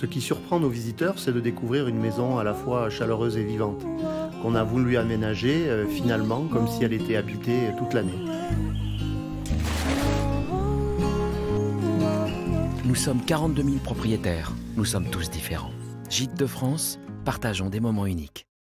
Ce qui surprend nos visiteurs, c'est de découvrir une maison à la fois chaleureuse et vivante, qu'on a voulu aménager finalement comme si elle était habitée toute l'année. Nous sommes 42 000 propriétaires. Nous sommes tous différents. Gîtes de France, partageons des moments uniques.